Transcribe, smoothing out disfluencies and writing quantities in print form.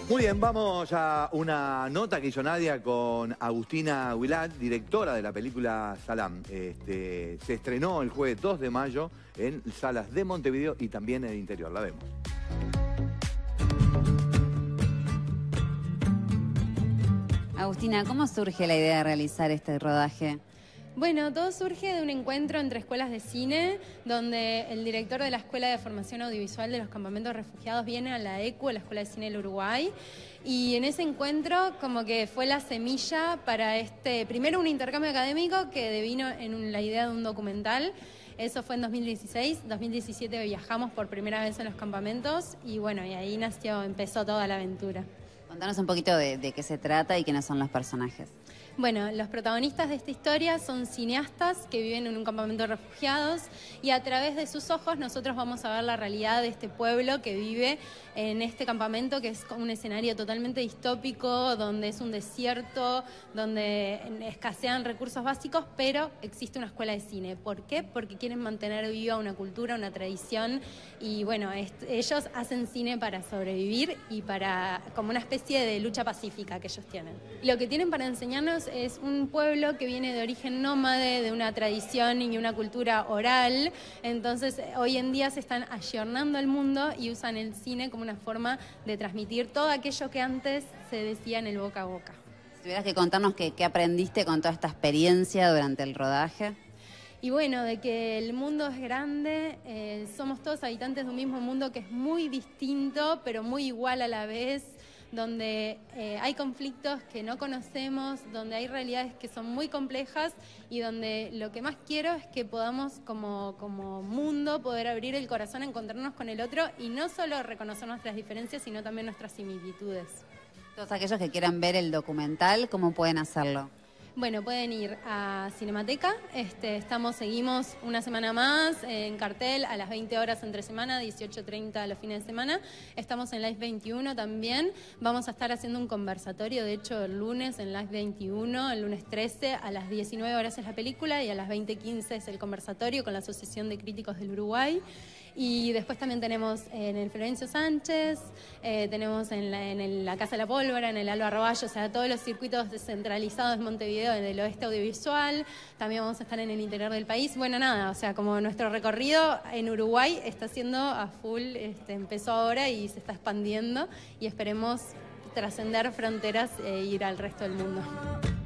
Muy bien, vamos a una nota que hizo Nadia con Agustina Huilat, directora de la película Salam. Se estrenó el jueves 2 de mayo en salas de Montevideo y también en el interior. La vemos. Agustina, ¿cómo surge la idea de realizar este rodaje? Bueno, todo surge de un encuentro entre escuelas de cine, donde el director de la Escuela de Formación Audiovisual de los Campamentos Refugiados viene a la ECU, a la Escuela de Cine del Uruguay, y en ese encuentro como que fue la semilla para primero un intercambio académico que devino en la idea de un documental. Eso fue en 2016, 2017 viajamos por primera vez a los campamentos y bueno, y ahí empezó toda la aventura. Contanos un poquito de qué se trata y quiénes son los personajes. Bueno, los protagonistas de esta historia son cineastas que viven en un campamento de refugiados y a través de sus ojos nosotros vamos a ver la realidad de este pueblo que vive en este campamento, que es un escenario totalmente distópico, donde es un desierto, donde escasean recursos básicos, pero existe una escuela de cine. ¿Por qué? Porque quieren mantener viva una cultura, una tradición y bueno, ellos hacen cine para sobrevivir y como una especie de lucha pacífica que ellos tienen. Lo que tienen para enseñarnos es un pueblo que viene de origen nómade, de una tradición y una cultura oral. Entonces, hoy en día se están ayornando al mundo y usan el cine como una forma de transmitir todo aquello que antes se decía en el boca a boca. Si tuvieras que contarnos qué aprendiste con toda esta experiencia durante el rodaje. Y bueno, de que el mundo es grande, somos todos habitantes de un mismo mundo que es muy distinto, pero muy igual a la vez, donde hay conflictos que no conocemos, donde hay realidades que son muy complejas y donde lo que más quiero es que podamos como mundo poder abrir el corazón, encontrarnos con el otro y no solo reconocer nuestras diferencias, sino también nuestras similitudes. Todos aquellos que quieran ver el documental, ¿cómo pueden hacerlo? Bueno, pueden ir a Cinemateca, seguimos una semana más en cartel a las 20 horas entre semana, 18:30 los fines de semana. Estamos en Live 21 también, vamos a estar haciendo un conversatorio, de hecho el lunes en Live 21, el lunes 13 a las 19 horas es la película y a las 20:15 es el conversatorio con la Asociación de Críticos del Uruguay. Y después también tenemos en el Florencio Sánchez, tenemos en la Casa de la Pólvora, en el Alba Roballo, o sea, todos los circuitos descentralizados de Montevideo, del oeste audiovisual. También vamos a estar en el interior del país. Bueno, nada, o sea, como nuestro recorrido en Uruguay está siendo a full, empezó ahora y se está expandiendo y esperemos trascender fronteras e ir al resto del mundo.